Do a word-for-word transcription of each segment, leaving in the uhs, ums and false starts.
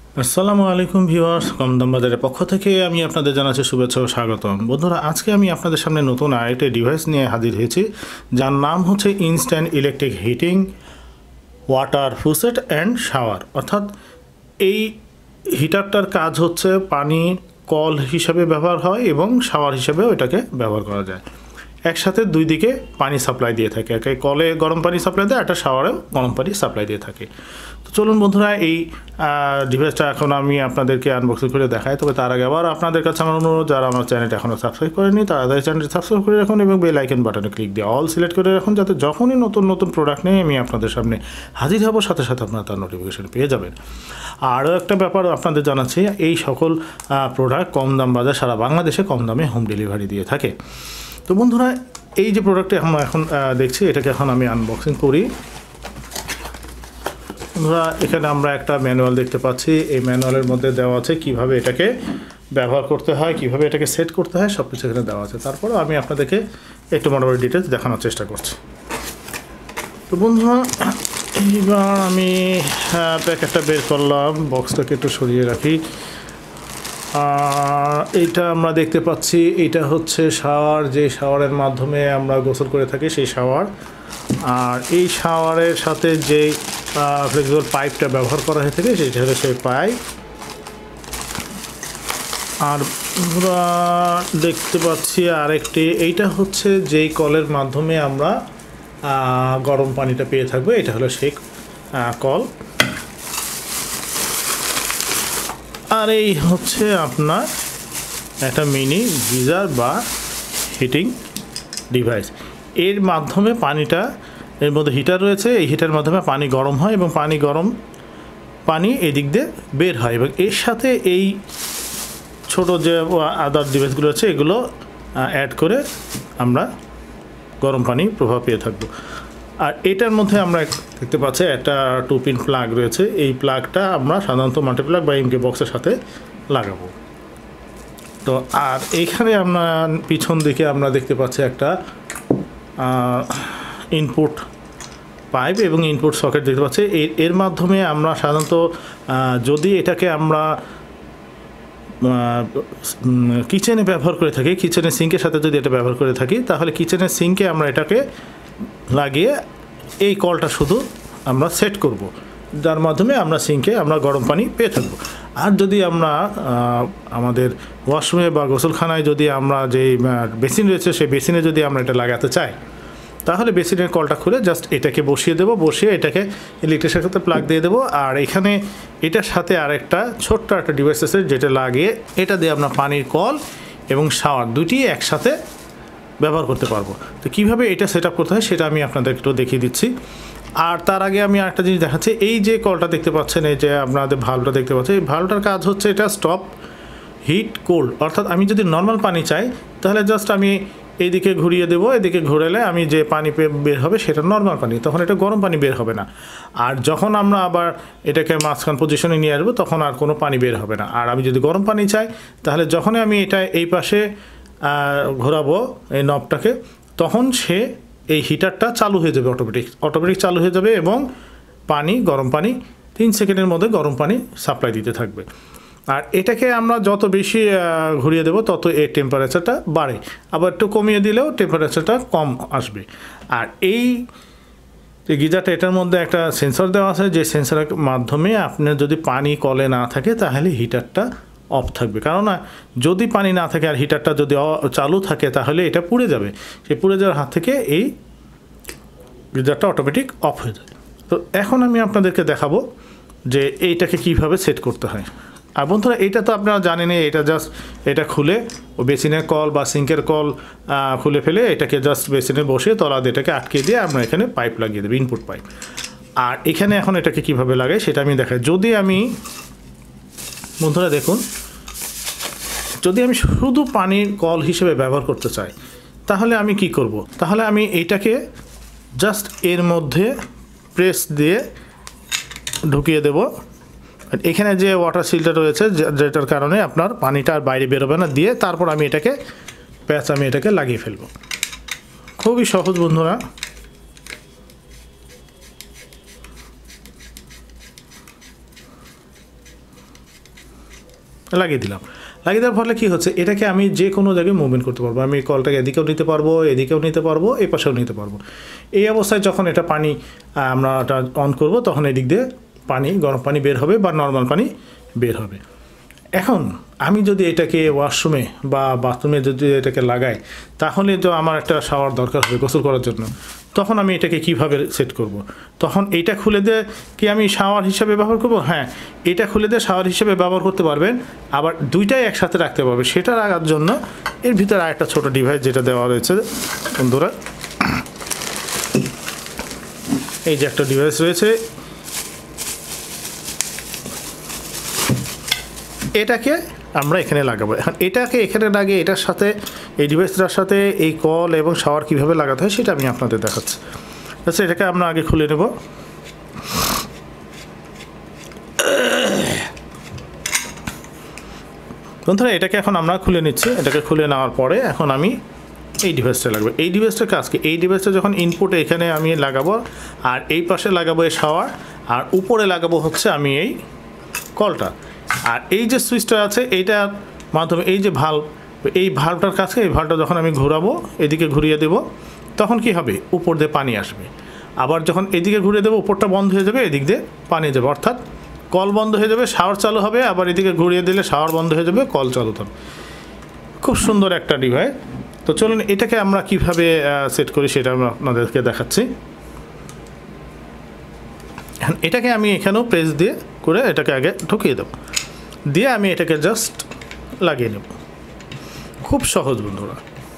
আসসালামু আলাইকুম ভিউয়ার্স, কম দাম বাজারের পক্ষ থেকে আমি আপনাদের জানাচ্ছি শুভেচ্ছা ও স্বাগতম। বন্ধুরা, আজকে আমি আপনাদের সামনে নতুন আরেকটি ডিভাইস নিয়ে হাজির হয়েছি, যার নাম হচ্ছে instant electric heating water faucet and shower. অর্থাৎ এই হিটারটার কাজ হচ্ছে পানি কল হিসাবে ব্যবহার হয় এবং শাওয়ার হিসাবেও এটাকে ব্যবহার করা যায়। একসাথে দুই দিকে পানি সাপ্লাই দিয়ে থাকে, একে কলে গরম পানি সাপ্লাই দেয়, একটা শাওয়ারেও গরম পানি সাপ্লাই দিয়ে থাকে। তো চলুন বন্ধুরা, এই ডিভাইসটা এখন আমি আপনাদেরকে আনবক্সিং করে দেখাই। তবে তার আগে আবার আপনাদের কাছে আমার অনুরোধ, যারা আমার চ্যানেলটা এখনও সাবস্ক্রাইব করেনি তাদের চ্যানেলটি সাবস্ক্রাইব করে রাখুন এবং বেল আইকন বাটনে ক্লিক দিয়ে অল সিলেক্ট করে রাখুন, যাতে যখনই নতুন নতুন প্রোডাক্ট নিয়ে আমি আপনাদের সামনে হাজির হব সাথে সাথে আপনারা তার নোটিফিকেশন পেয়ে যাবেন। আরও একটা ব্যাপার আপনাদের জানাচ্ছি, এই সকল প্রোডাক্ট কম দাম বাজার সারা বাংলাদেশে কম দামে হোম ডেলিভারি দিয়ে থাকে। তো বন্ধুরা, এই যে প্রোডাক্টটি আমরা এখন দেখছি, এটাকে এখন আমি আনবক্সিং করি। বন্ধুরা, এখানে আমরা একটা ম্যানুয়াল দেখতে পাচ্ছি। এই ম্যানুয়ালের মধ্যে দেওয়া আছে কিভাবে এটাকে ব্যবহার করতে হয়, কিভাবে এটাকে সেট করতে হয়, সব কিছু এখানে দেওয়া আছে। তারপরেও আমি আপনাদেরকে একটু মোটামুটি ডিটেলস দেখানোর চেষ্টা করছি। তো বন্ধুরা, এইবার আমি প্যাকেটটা বের করলাম, বক্সটাকে একটু সরিয়ে রাখি। এইটা আমরা দেখতে পাচ্ছি, এইটা হচ্ছে শাওয়ার, যে শাওয়ারের মাধ্যমে আমরা গোসল করে থাকি সেই শাওয়ার। আর এই শাওয়ারের সাথে যে ফ্লেক্সিবল পাইপটা ব্যবহার করা হয়ে থাকে সেইটা হলো সেই পাইপ। আর আমরা দেখতে পাচ্ছি আরেকটি, এইটা হচ্ছে যেই কলের মাধ্যমে আমরা গরম পানিটা পেয়ে থাকবো, এটা হলো সেই কল। আর এই হচ্ছে আপনার একটা মিনি গিজার বা হিটিং ডিভাইস। এর মাধ্যমে পানিটা, এর মধ্যে হিটার রয়েছে, এই হিটারের মাধ্যমে পানি গরম হয় এবং পানি গরম পানি এদিক দিয়ে বের হয় এবং এর সাথে এই ছোট যে আদার ডিভাইসগুলো আছে এগুলো অ্যাড করে আমরা গরম পানি প্রভাব পেয়ে থাকবো। আর এটার মধ্যে আমরা দেখতে পাচ্ছি একটা টু পিন প্লাগ রয়েছে। এই প্লাগটা আমরা সাধারণত মাল্টি প্লাগ বা এমকে বক্সের সাথে লাগাবো। তো আর এইখানে আমরা পিছন দিকে আমরা দেখতে পাচ্ছি একটা ইনপুট পাইপ এবং ইনপুট সকেট দেখতে পাচ্ছি। এর এর মাধ্যমে আমরা সাধারণত যদি এটাকে আমরা কিচেনে ব্যবহার করে থাকি, কিচেনের সিঙ্কের সাথে যদি এটা ব্যবহার করে থাকি, তাহলে কিচেনের সিঙ্কে আমরা এটাকে লাগিয়ে এই কলটা শুধু আমরা সেট করব, যার মাধ্যমে আমরা সিঙ্কে আমরা গরম পানি পেয়ে থাকবো। আর যদি আমরা আমাদের ওয়াশরুমে বা গোসলখানায় যদি আমরা যেই বেসিন রয়েছে সেই বেসিনে যদি আমরা এটা লাগাতে চাই, তাহলে বেসিনের কলটা খুলে জাস্ট এটাকে বসিয়ে দেবো, বসিয়ে এটাকে ইলেকট্রিকের সাথে প্লাগ দিয়ে দেবো। আর এখানে এটার সাথে আরেকটা ছোট্ট একটা ডিভাইস আছে যেটা লাগিয়ে এটা দিয়ে আমরা পানির কল এবং শাওয়ার দুটি একসাথে ব্যবহার করতে পারবো। তো কীভাবে এটা সেট আপ করতে হয় সেটা আমি আপনাদের একটু দেখিয়ে দিচ্ছি। আর তার আগে আমি আরেকটা জিনিস দেখাচ্ছি। এই যে কলটা দেখতে পাচ্ছেন, এই যে আপনাদের ভালভটা দেখতে পাচ্ছেন, এই ভালভটার কাজ হচ্ছে এটা স্টপ হিট কোল্ড। অর্থাৎ আমি যদি নর্মাল পানি চাই তাহলে জাস্ট আমি এইদিকে ঘুরিয়ে দেবো, এদিকে ঘুরালে আমি যে পানি বের হবে সেটা নর্মাল পানি, তখন এটা গরম পানি বের হবে না। আর যখন আমরা আবার এটাকে মাঝখান পজিশনে নিয়ে আসবো তখন আর কোনো পানি বের হবে না। আর আমি যদি গরম পানি চাই তাহলে যখনই আমি এটা এই পাশে ঘোরাবো এই নবটাকে, তখন সে এই হিটারটা চালু হয়ে যাবে, অটোমেটিক অটোমেটিক চালু হয়ে যাবে এবং পানি গরম পানি তিন সেকেন্ডের মধ্যে গরম পানি সাপ্লাই দিতে থাকবে। আর এটাকে আমরা যত বেশি ঘুরিয়ে দেবো তত এর টেম্পারেচারটা বাড়ে, আবার একটু কমিয়ে দিলেও টেম্পারেচারটা কম আসবে। আর এই যে গিজারটা, এটার মধ্যে একটা সেন্সর দেওয়া আছে, যে সেন্সরের মাধ্যমে আপনার যদি পানি কলে না থাকে তাহলে হিটারটা অফ থাকবে। কেননা যদি পানি না থাকে আর হিটারটা যদি চালু থাকে তাহলে এটা পুড়ে যাবে, সেই পুড়ে যাওয়ার হাত থেকে এই গিজারটা অটোমেটিক অফ হয়ে যাবে। তো এখন আমি আপনাদেরকে দেখাবো যে এইটাকে কিভাবে সেট করতে হয়। আর বন্ধুরা, এটা তো আপনারা জানেনই, এটা জাস্ট এটা খুলে ও বেসিনের কল বা সিঙ্কের কল খুলে ফেলে এটাকে জাস্ট বেসিনে বসে তলা দিয়ে এটাকে আটকে দিয়ে আমরা এখানে পাইপ লাগিয়ে দেবো, ইনপুট পাইপ। আর এখানে এখন এটাকে কিভাবে লাগাই সেটা আমি দেখাই। যদি আমি বন্ধুরা দেখুন, যদি আমি শুধু পানির কল হিসেবে ব্যবহার করতে চাই তাহলে আমি কি করব, তাহলে আমি এইটাকে জাস্ট এর মধ্যে প্রেস দিয়ে ঢুকিয়ে দেব। এখানে যে ওয়াটার সিলটা রয়েছে যেটার কারণে আপনার পানিটা আর বাইরে বেরোবে না, দিয়ে তারপর আমি এটাকে প্যাচ আমি এটাকে লাগিয়ে ফেলবো। খুবই সহজ বন্ধুরা। লাগিয়ে দিলাম। লাগিয়ে দেওয়ার ফলে কী হচ্ছে, এটাকে আমি যে কোনো জায়গায় মুভমেন্ট করতে পারবো। আমি কলটাকে এদিকেও নিতে পারবো, এদিকেও নিতে পারবো, এই পাশেও নিতে পারবো। এই অবস্থায় যখন এটা পানি আমরা এটা অন করব, তখন এদিক দিয়ে পানি, গরম পানি বের হবে বা নর্মাল পানি বের হবে। এখন আমি যদি এটাকে ওয়াশরুমে বা বাথরুমে যদি এটাকে লাগাই, তাহলে তো আমার একটা শাওয়ার দরকার হবে গোসল করার জন্য। তখন আমি এটাকে কিভাবে সেট করব? তখন এইটা খুলে দিয়ে কি আমি শাওয়ার হিসাবে ব্যবহার করব? হ্যাঁ, এটা খুলে দিয়ে শাওয়ার হিসাবে ব্যবহার করতে পারবেন, আবার দুইটাই একসাথে রাখতে পারবে। সেটা রাখার জন্য এর ভিতরে আরেকটা ছোটো ডিভাইস যেটা দেওয়া রয়েছে বন্ধুরা, এই যে একটা ডিভাইস রয়েছে, এটাকে আমরা এখানে লাগাবো। এখন এটাকে এখানে লাগিয়ে এটার সাথে, এই ডিভাইসটার সাথে এই কল এবং শাওয়ার কীভাবে লাগাতে হয় সেটা আমি আপনাদের দেখাচ্ছি। আচ্ছা, এটাকে আমরা আগে খুলে নেব। বন্ধুরা, এটাকে এখন আমরা খুলে নিচ্ছি। এটাকে খুলে নেওয়ার পরে এখন আমি এই ডিভাইসটা লাগবে। এই ডিভাইসটার কাজ কি? এই ডিভাইসটা যখন ইনপুটে এখানে আমি লাগাবো, আর এই পাশে লাগাবো এই শাওয়ার, আর উপরে লাগাবো হচ্ছে আমি এই কলটা। আর এই যে সুইচটা আছে, এইটার মাধ্যমে এই যে ভাল্ব, এই ভাল্বটার কাছে, এই ভাল্বটা যখন আমি ঘোরাবো, এদিকে ঘুরিয়ে দেব, তখন কি হবে, উপর দিয়ে পানি আসবে। আবার যখন এদিকে ঘুরিয়ে দেবো, উপরটা বন্ধ হয়ে যাবে, এদিক দিয়ে পানি যাবে, অর্থাৎ কল বন্ধ হয়ে যাবে, শাওয়ার চালু হবে। আবার এদিকে ঘুরিয়ে দিলে শাওয়ার বন্ধ হয়ে যাবে, কল চালু হবে। খুব সুন্দর একটা ডিভাইস। তো চলুন এটাকে আমরা কিভাবে সেট করি সেটা আমরা আপনাদেরকে দেখাচ্ছি। এটাকে আমি এখানেও প্রেস দিয়ে করে এটাকে আগে ঢুকিয়ে দেবো, দিয়ে আমি এটাকে জাস্ট লাগিয়ে নেব। খুব সহজ বন্ধুরা।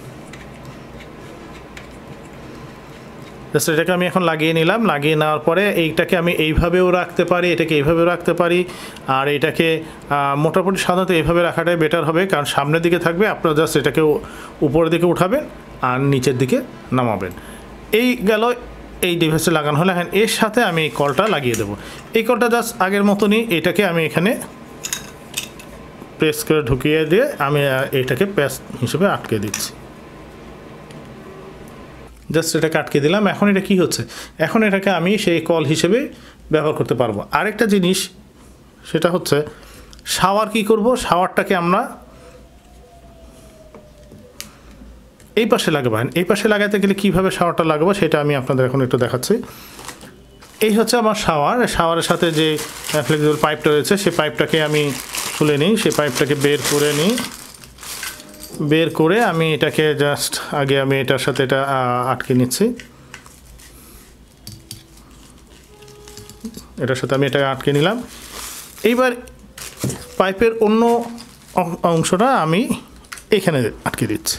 জাস্ট এটাকে আমি এখন লাগিয়ে নিলাম। লাগিয়ে নেওয়ার পরে এইটাকে আমি এইভাবেও রাখতে পারি, এটাকে এইভাবেও রাখতে পারি, আর এটাকে মোটামুটি সাধারণত এইভাবে রাখাটাই বেটার হবে, কারণ সামনের দিকে থাকবে। আপনারা জাস্ট এটাকে উপরের দিকে উঠাবেন আর নিচের দিকে নামাবেন। এই গেল এই ডিভাইসে লাগানো হলে। হ্যাঁ, এর সাথে আমি এই কলটা লাগিয়ে দেবো। এই কলটা জাস্ট আগের মতনই, এটাকে আমি এখানে প্রেস করে ঢুকিয়ে দিয়ে আমি এটাকে প্যাচ হিসেবে আটকে দিচ্ছি। জাস্ট এটাকে আটকে দিলাম। এখন এটা কি হচ্ছে, এখন এটাকে আমি সেই কল হিসেবে ব্যবহার করতে পারবো। আরেকটা জিনিস, সেটা হচ্ছে শাওয়ার কি করব, শাওয়ারটাকে আমরা এই পাশে লাগাবো। এই পাশে লাগাতে গেলে কীভাবে শাওয়ারটা লাগাবো সেটা আমি আপনাদের এখন একটু দেখাচ্ছি। এই হচ্ছে আমার শাওয়ার। শাওয়ারের সাথে যে ফ্লেক্সিবল পাইপটা রয়েছে, সেই পাইপটাকে আমি খুলে নিই, সেই পাইপটাকে বের করে নিই। বের করে আমি এটাকে জাস্ট আগে আমি এটার সাথে এটা আটকে নিচ্ছি। এটার সাথে আমি এটা আটকে নিলাম। এইবার পাইপের অন্য অংশটা আমি এখানে আটকে দিচ্ছি।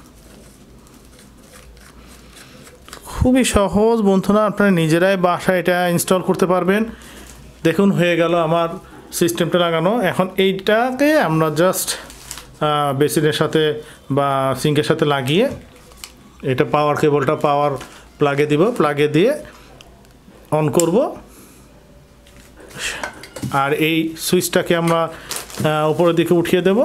খুবই সহজ বন্ধুরা, আপনারা নিজেরাই বাসায় এটা ইনস্টল করতে পারবেন। দেখুন হয়ে গেল আমার সিস্টেমটা লাগানো। এখন এইটাকে আমরা জাস্ট বেসিনের সাথে বা সিঙ্কের সাথে লাগিয়ে এটা পাওয়ার কেবলটা পাওয়ার প্লাগে দিব, প্লাগে দিয়ে অন করব। আর এই সুইচটাকে আমরা উপরের দিকে উঠিয়ে দেব,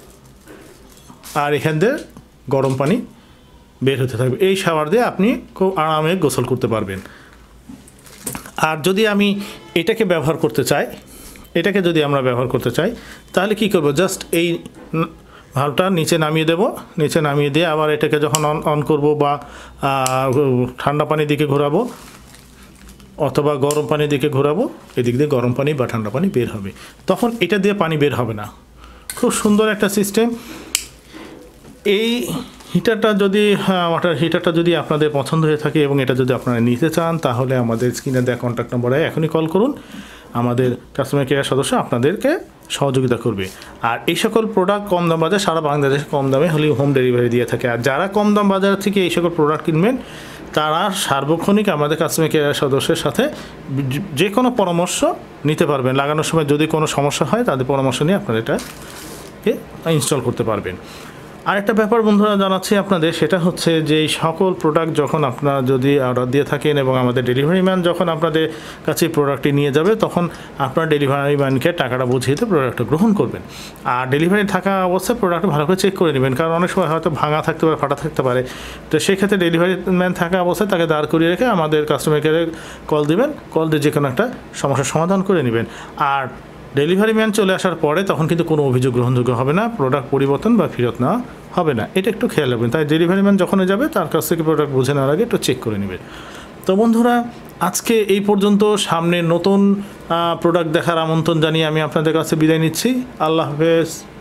আর এখান দিয়ে গরম পানি বের হতে থাকবে। এই শাওয়ার দিয়ে আপনি খুব আরামে গোসল করতে পারবেন। আর যদি আমি এটাকে ব্যবহার করতে চাই, এটাকে যদি আমরা ব্যবহার করতে চাই, তাহলে কি করব, জাস্ট এই ভালভটা নিচে নামিয়ে দেব। নিচে নামিয়ে দিয়ে আবার এটাকে যখন অন অন করব বা ঠান্ডা পানির দিকে ঘোরাবো অথবা গরম পানির দিকে ঘোরাবো, এদিক দিয়ে গরম পানি বা ঠান্ডা পানি বের হবে। তখন এটা দিয়ে পানি বের হবে না। খুব সুন্দর একটা সিস্টেম। এই হিটারটা যদি ওয়াটার হিটারটা যদি আপনাদের পছন্দ হয়ে থাকে এবং এটা যদি আপনারা নিতে চান, তাহলে আমাদের স্ক্রিনে দেওয়া কন্ট্যাক্ট নম্বরে এখনই কল করুন। আমাদের কাস্টমার কেয়ার সদস্য আপনাদেরকে সহযোগিতা করবে। আর এই সকল প্রোডাক্ট কম দাম বাজার সারা বাংলাদেশে কম দামে হলেও হোম ডেলিভারি দিয়ে থাকে। আর যারা কম দাম বাজার থেকে এই সকল প্রোডাক্ট কিনবেন, তারা সার্বক্ষণিক আমাদের কাস্টমার কেয়ার সদস্যের সাথে যে কোনো পরামর্শ নিতে পারবেন। লাগানোর সময় যদি কোনো সমস্যা হয়, তাদের পরামর্শ নিয়ে আপনারা এটাকে ইনস্টল করতে পারবেন। আরেকটা ব্যাপার বন্ধুরা জানাচ্ছি আপনাদের, সেটা হচ্ছে যে এই সকল প্রোডাক্ট যখন আপনারা যদি অর্ডার দিয়ে থাকেন এবং আমাদের ডেলিভারি ম্যান যখন আপনাদের কাছে প্রোডাক্টটি নিয়ে যাবে, তখন আপনার ডেলিভারি ম্যানকে টাকাটা বুঝিয়ে দিয়ে প্রোডাক্টটা গ্রহণ করবেন। আর ডেলিভারি থাকা অবস্থায় প্রোডাক্টটা ভালো করে চেক করে নেবেন, কারণ অনেক সময় হয়তো ভাঙা থাকতে পারে, ফাটা থাকতে পারে। তো সেক্ষেত্রে ডেলিভারি ম্যান থাকা অবস্থায় তাকে দাঁড় করিয়ে রেখে আমাদের কাস্টমার কেয়ারে কল দেবেন। কল দিয়ে যে কোনো একটা সমস্যার সমাধান করে নেবেন। আর ডেলিভারি ম্যান চলে আসার পরে তখন কিন্তু কোনো অভিযোগ গ্রহণযোগ্য হবে না, প্রোডাক্ট পরিবর্তন বা ফেরত নেওয়া হবে না, এটা একটু খেয়াল রাখবেন। তাই ডেলিভারি ম্যান যখনই যাবে তার কাছ থেকে প্রোডাক্ট বুঝে নেওয়ার আগে একটু চেক করে নেবে। তো বন্ধুরা, আজকে এই পর্যন্ত। সামনে নতুন প্রোডাক্ট দেখার আমন্ত্রণ জানিয়ে আমি আপনাদের কাছে বিদায় নিচ্ছি। আল্লাহ হাফেজ।